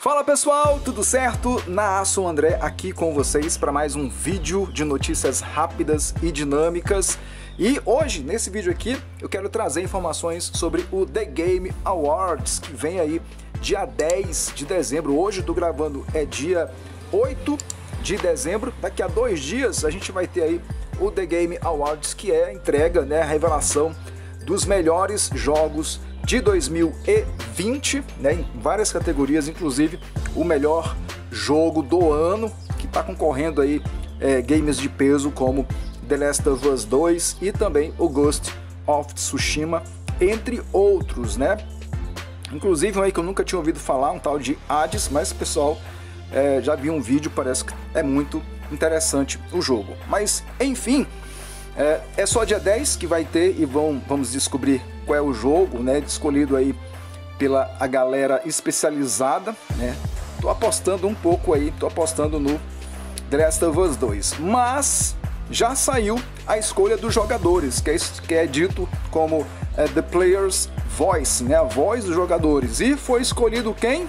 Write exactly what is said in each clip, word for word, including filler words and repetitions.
Fala pessoal, tudo certo? Na sou André aqui com vocês para mais um vídeo de notícias rápidas e dinâmicas. E hoje, nesse vídeo aqui, eu quero trazer informações sobre o The Game Awards, que vem aí dia dez de dezembro. Hoje eu tô gravando, é dia oito de dezembro. Daqui a dois dias a gente vai ter aí o The Game Awards, que é a entrega, né, a revelação dos melhores jogos de dois mil e vinte, né, em várias categorias, inclusive o melhor jogo do ano, que está concorrendo aí é, games de peso como The Last of Us dois e também o Ghost of Tsushima, entre outros, né? Inclusive um aí que eu nunca tinha ouvido falar, um tal de Hades, mas pessoal, é, já vi um vídeo, parece que é muito interessante o jogo. Mas enfim, é, é só dia dez que vai ter e vão, vamos descobrir qual é o jogo, né, escolhido aí pela a galera especializada, né? Tô apostando um pouco aí, tô apostando no The Last of Us dois, mas já saiu a escolha dos jogadores, que é, que é dito como é, The Player's Voice, né, a voz dos jogadores, e foi escolhido quem?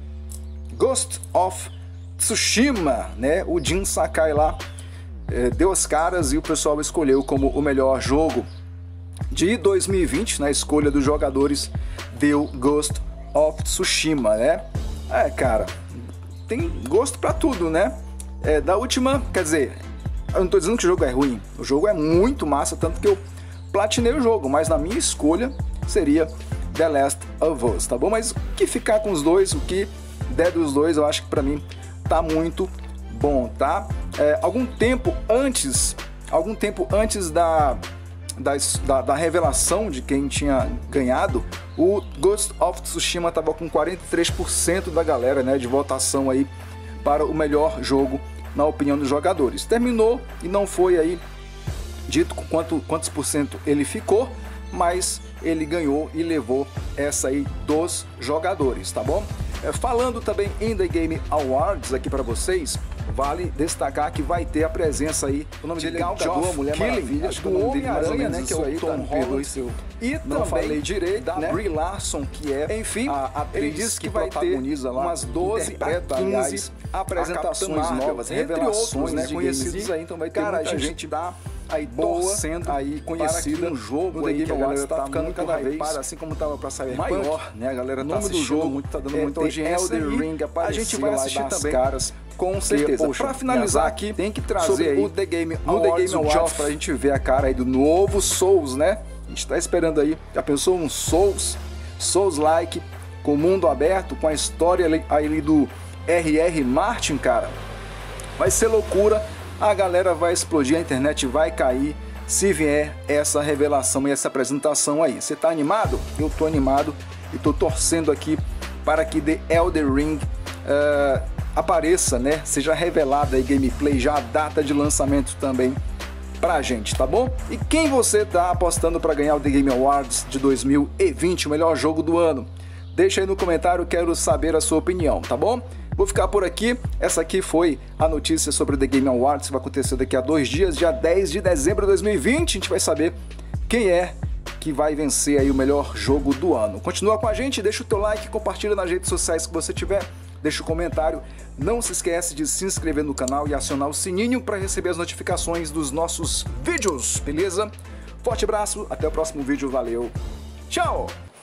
Ghost of Tsushima, né, o Jin Sakai lá é, deu as caras e o pessoal escolheu como o melhor jogo de dois mil e vinte, na escolha dos jogadores, deu Ghost of Tsushima, né? É, cara, tem gosto pra tudo, né? É, da última, quer dizer, eu não tô dizendo que o jogo é ruim, o jogo é muito massa, tanto que eu platinei o jogo, mas na minha escolha seria The Last of Us, tá bom? Mas o que ficar com os dois, o que der dos dois, eu acho que pra mim tá muito bom, tá? É, algum tempo antes, algum tempo antes da Da, da, da revelação de quem tinha ganhado, o Ghost of Tsushima estava com quarenta e três por cento da galera, né, de votação aí para o melhor jogo na opinião dos jogadores. Terminou e não foi aí dito quanto, quantos por cento ele ficou, mas ele ganhou e levou essa aí dos jogadores, tá bom? É, falando também em The Game Awards aqui para vocês, vale destacar que vai ter a presença aí, o nome dele é Gal Gadot, a Mulher Maravilha, do Homem-Aranha, né, que é o Tom Holland, seu, e não também falei direito, da né? Brie Larson, que é, enfim, a atriz ele disse que, que vai ter lá umas doze a quinze apresentações novas, revelações, né, conhecidos aí, então vai ter cara, muita gente da aí torcendo aí conhecida um jogo aí que a galera tá ficando cada vez para, assim como tava para sair maior, né, a galera tá assistindo do jogo muito, tá dando é, muita audiência, Elden Ring a gente vai assistir também caras com certeza. Para finalizar aqui, tem que trazer aí o The Game Awards, o Awards pra gente ver a cara aí do novo Souls, né? A gente tá esperando aí, já pensou um Souls, Souls-like, com mundo aberto, com a história aí do R R Martin, cara. Vai ser loucura, a galera vai explodir, a internet vai cair se vier essa revelação e essa apresentação aí. Você tá animado? Eu tô animado e tô torcendo aqui para que The Elden Ring uh, apareça, né? Seja revelada aí gameplay, já a data de lançamento também pra gente, tá bom? E quem você tá apostando para ganhar o The Game Awards de dois mil e vinte, o melhor jogo do ano? Deixa aí no comentário, quero saber a sua opinião, tá bom? Vou ficar por aqui, essa aqui foi a notícia sobre o The Game Awards, que vai acontecer daqui a dois dias, dia dez de dezembro de dois mil e vinte, a gente vai saber quem é que vai vencer aí o melhor jogo do ano. Continua com a gente, deixa o teu like, compartilha nas redes sociais que você tiver, deixa o comentário, não se esquece de se inscrever no canal e acionar o sininho para receber as notificações dos nossos vídeos, beleza? Forte abraço, até o próximo vídeo, valeu, tchau!